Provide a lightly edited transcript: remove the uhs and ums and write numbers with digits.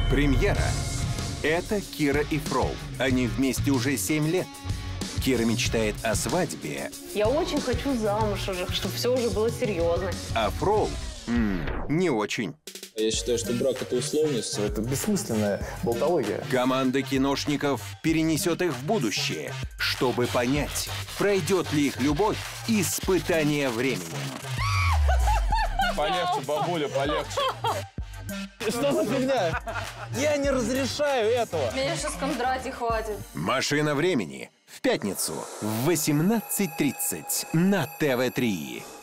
Премьера. Это Кира и Фрол. Они вместе уже 7 лет. Кира мечтает о свадьбе. Я очень хочу замуж уже, чтобы все уже было серьезно. А Фрол не очень. Я считаю, что брак — это условность. Это бессмысленная болтология. Команда киношников перенесет их в будущее, чтобы понять, пройдет ли их любовь испытание временем. Полегче, бабуля, полегче. Что за фигня? Я не разрешаю этого. Меня сейчас Кондратий хватит. «Машина времени» в пятницу в 18:30 на ТВ3.